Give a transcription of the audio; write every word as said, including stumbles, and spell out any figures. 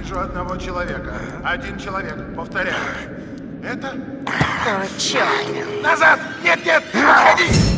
Вижу одного человека. Один человек. Повторяю. Это? О, черт! Назад! Нет, нет! Отходи!